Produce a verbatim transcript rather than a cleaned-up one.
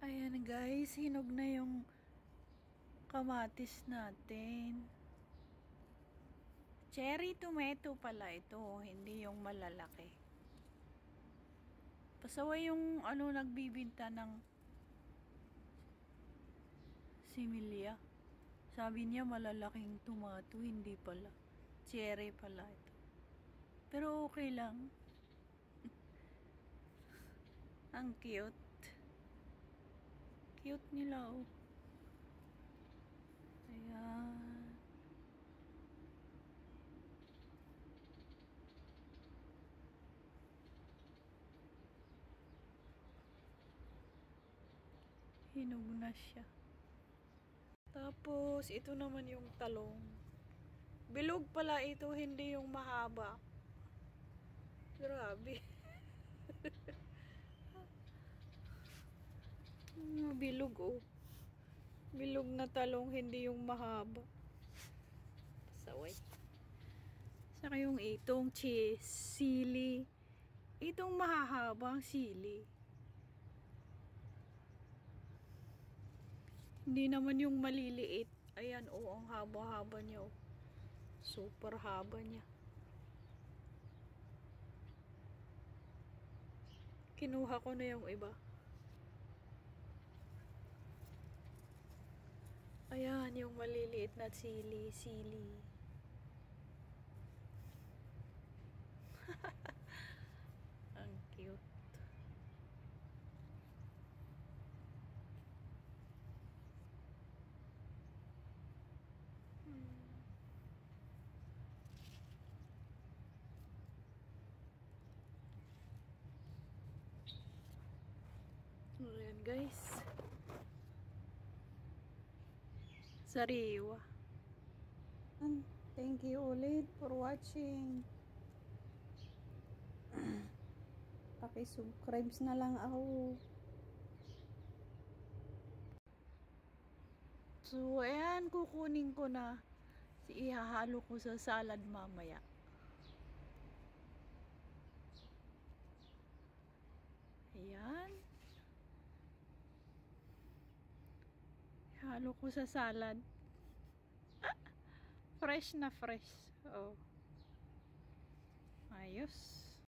Ayan guys, hinog na yung kamatis natin. Cherry tomato pala ito, hindi yung malalaki. Pasaway yung ano nagbibinta ng similya. Sabi niya malalaking tomato, hindi pala. Cherry pala ito. Pero okay lang. Ang cute. Cute nila oh. Ayan. Hinog na siya. Tapos, ito naman yung talong. Bilog pala ito, hindi yung mahaba. Grabe. Bilog oh. Bilog na talong, hindi yung mahaba. Saway. Saka yung itong cheese, sili. Itong mahahabang sili. Hindi naman yung maliliit. Ayan oh, ang haba-haba niya oh. Super haba niya. Kinuha ko na yung iba. Ayan, yung maliliit na sili, sili. Ang cute. Hmm. Ayan guys. Sariwa. Thank you ulit for watching. Paki-subscribe na lang ako. So, ayan, kukunin ko na. Si ihahalo ko sa salad mamaya. Ayan. Ihalo ko sa salad. Fresh na fresh. Oh. Ayos.